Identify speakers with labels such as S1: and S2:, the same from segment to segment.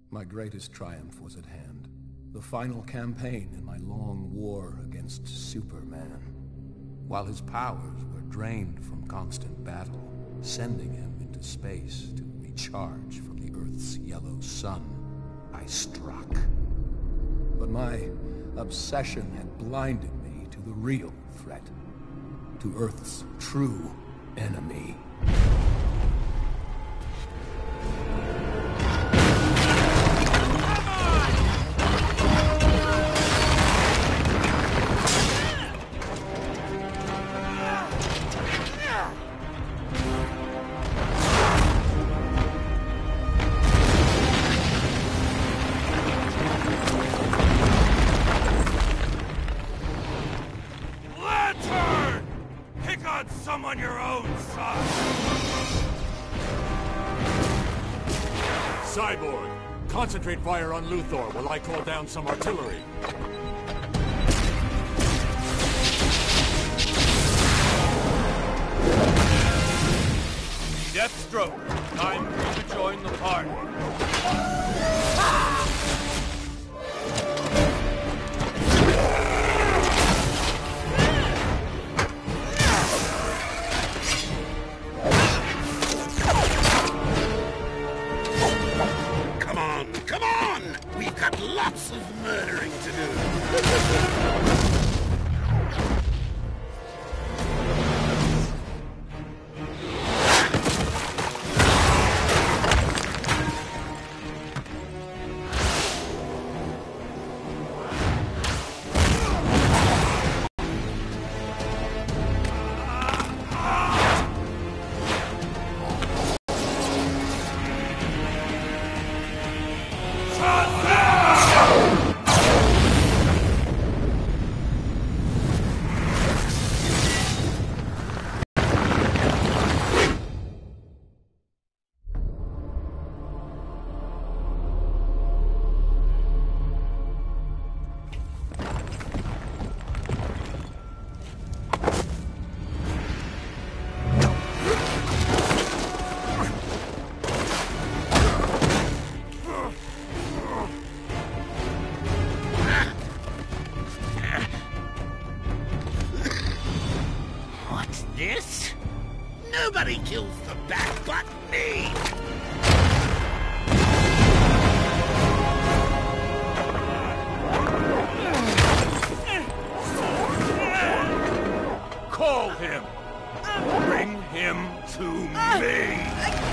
S1: My greatest triumph was at hand. The final campaign in my long war against Superman. While his powers were drained from constant battle, sending him into space to recharge from the Earth's yellow sun, I struck. But my obsession had blinded me to the real threat, to Earth's true enemy.
S2: On your own side.
S3: Cyborg, concentrate fire on Luthor while I call down some artillery.
S2: Deathstroke, time for you to join the party.
S4: Lots of murdering to do. This? Nobody kills the bat but me!
S2: Call him! Bring him to me!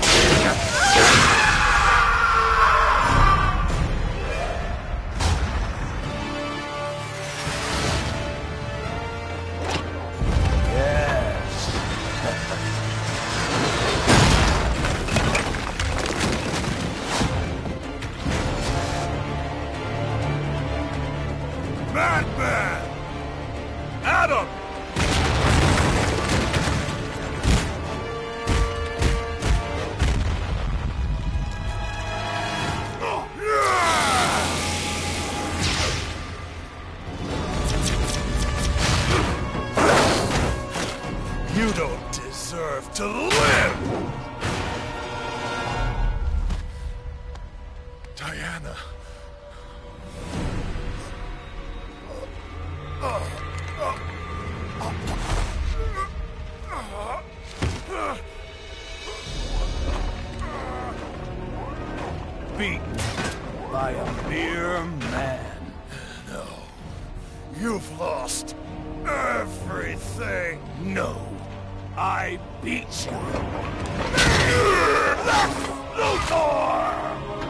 S2: Batman! Adam! You don't deserve to live! Diana. Beaten by a mere man. No. You've lost everything. No. I beat you. Luthor!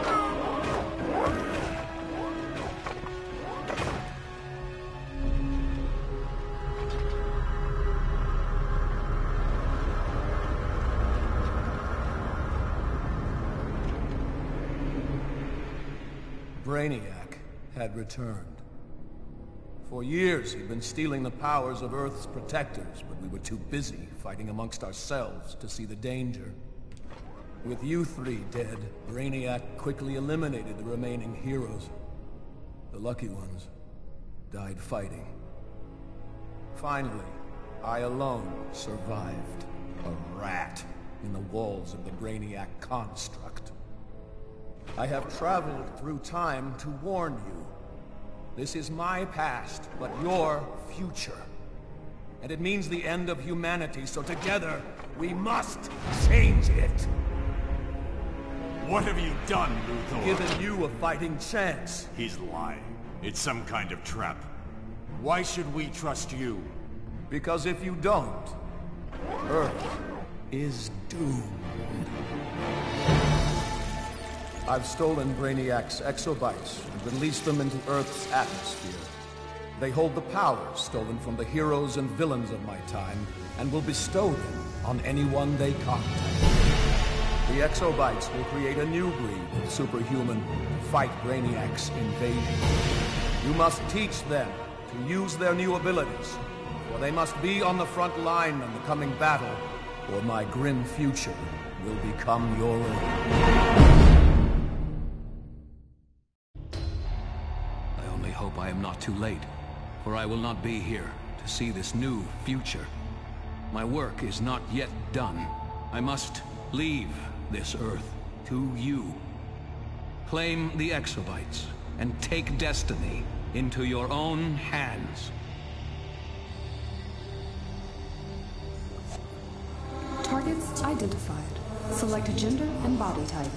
S1: Brainiac had returned. For years, he'd been stealing the powers of Earth's protectors, but we were too busy fighting amongst ourselves to see the danger. With you three dead, Brainiac quickly eliminated the remaining heroes. The lucky ones died fighting. Finally, I alone survived. A rat in the walls of the Brainiac construct. I have traveled through time to warn you. This is my past, but your future. And it means the end of humanity, so together, we must change it.
S3: What have you done, Luthor?
S1: Given you a fighting chance.
S3: He's lying. It's some kind of trap. Why should we trust you?
S1: Because if you don't, Earth is doomed. I've stolen Brainiac's exobytes and released them into Earth's atmosphere. They hold the powers stolen from the heroes and villains of my time, and will bestow them on anyone they contact. The exobytes will create a new breed of superhuman to fight Brainiac's invasion. You must teach them to use their new abilities, for they must be on the front line in the coming battle, or my grim future will become your own. I only hope I am not too late, for I will not be here to see this new future. My work is not yet done. I must leave this Earth to you. Claim the exobytes and take destiny into your own hands.
S5: Targets identified. Select gender and body type.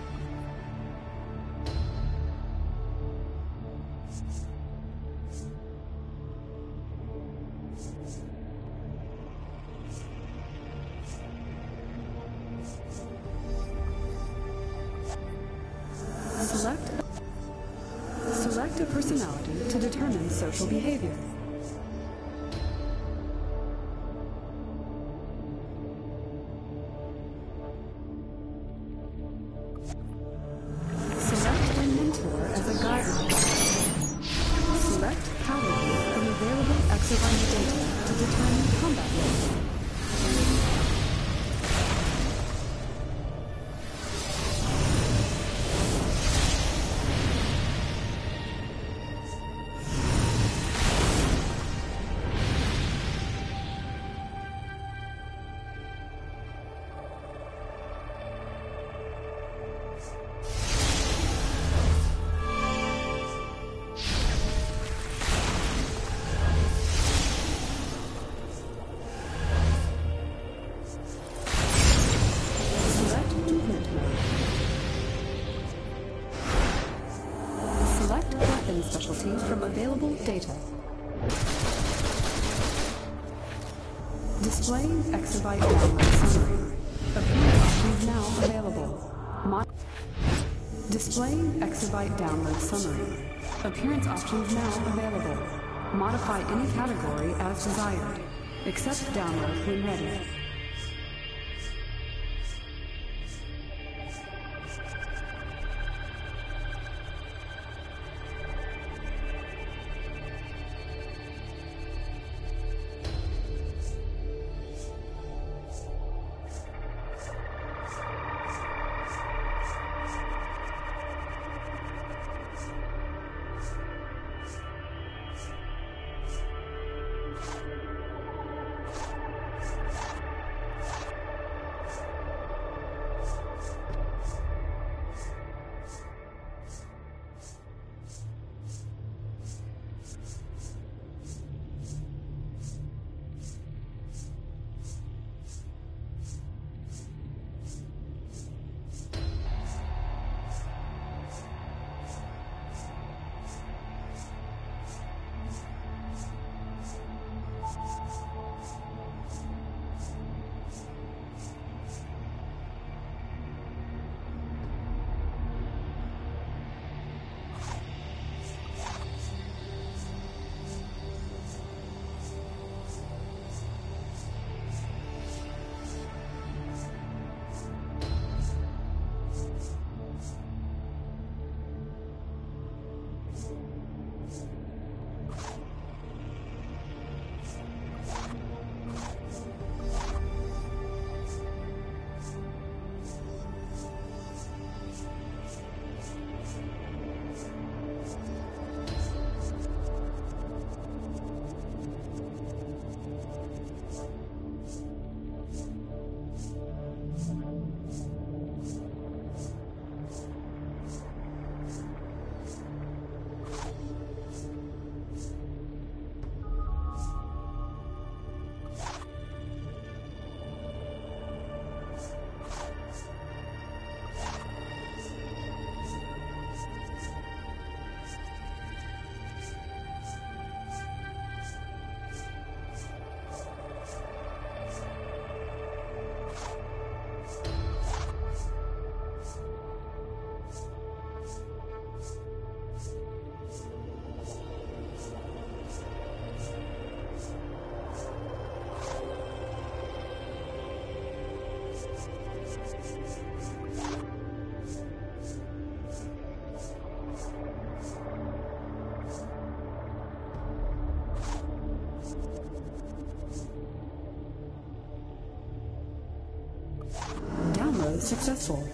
S5: Select a personality to determine social behavior. Select a mentor as a guide. Select category from available exobyte data to determine combat role. Specialty from available data. Display exobyte download summary. Appearance options now available. Display exobyte download summary. Appearance options now available. Modify any category as desired. Accept download when ready. successful.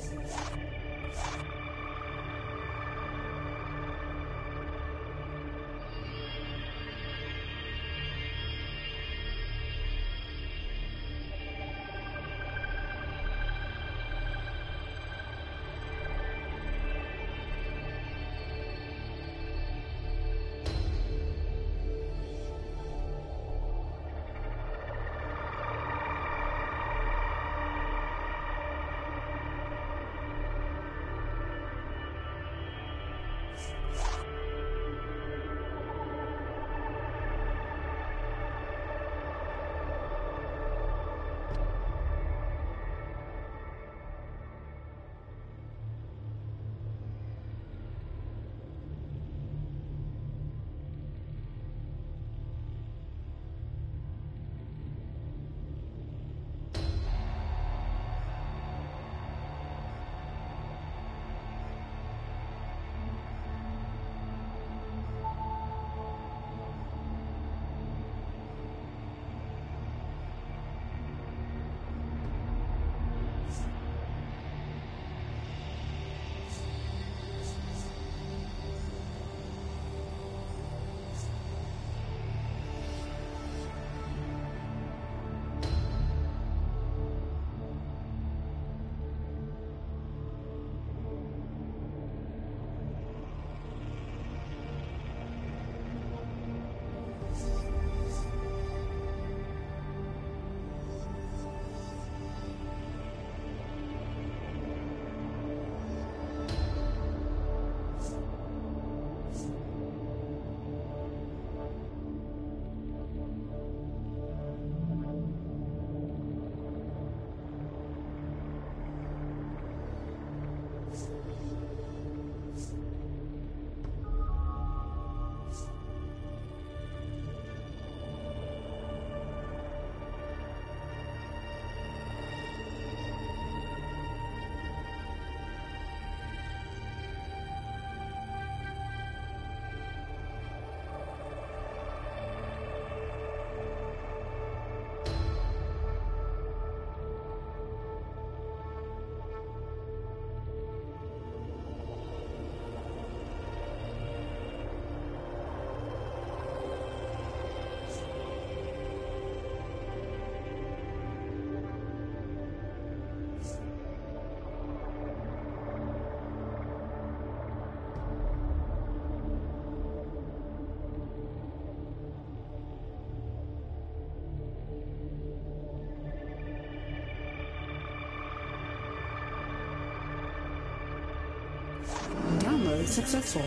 S5: Download successful.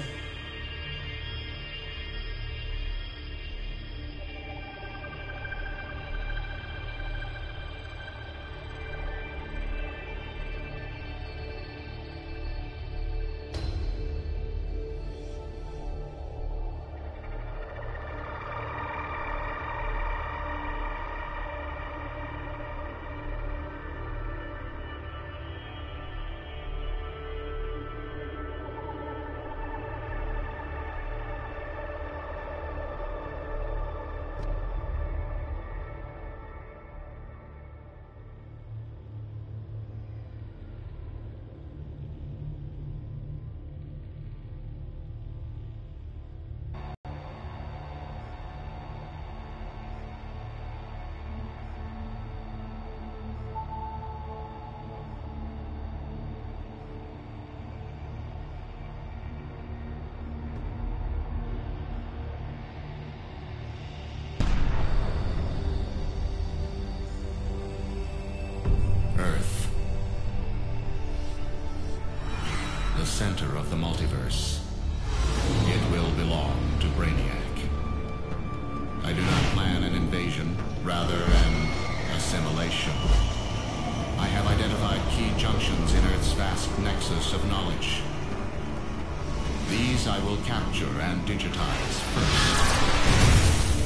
S6: The center of the multiverse. It will belong to Brainiac. I do not plan an invasion, rather an assimilation. I have identified key junctions in Earth's vast nexus of knowledge. These I will capture and digitize first.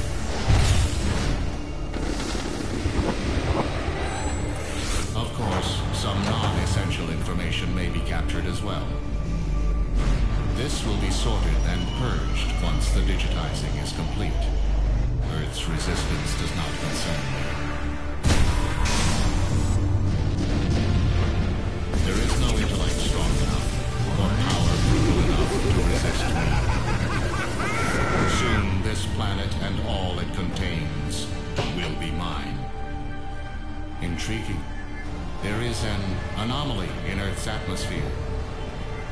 S6: Of course, some non-essential information may be captured as well. This will be sorted and purged once the digitizing is complete. Earth's resistance does not concern me.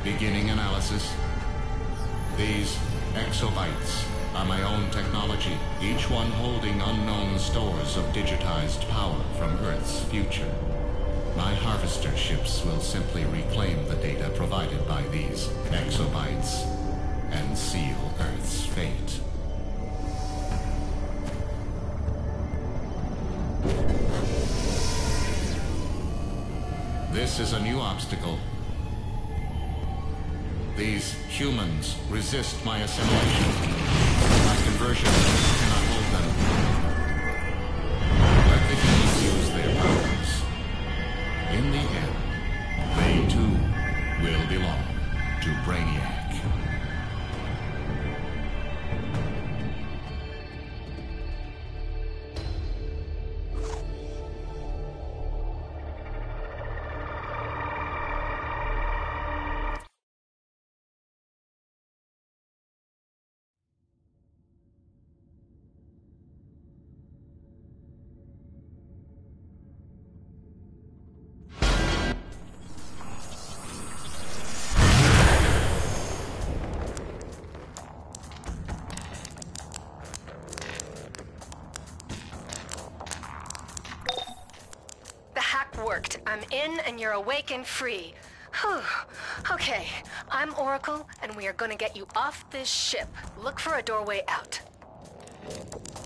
S6: Beginning analysis. These exobytes are my own technology, each one holding unknown stores of digitized power from Earth's future. My harvester ships will simply reclaim the data provided by these exobytes and seal Earth's fate. This is a new obstacle. These humans resist my assimilation. My conversion cannot hold them. Let the humans use their powers. In the end, they too will belong to Brainiac.
S7: Worked. I'm in and you're awake and free. Whew. Okay, I'm Oracle and we are gonna get you off this ship. Look for a doorway out.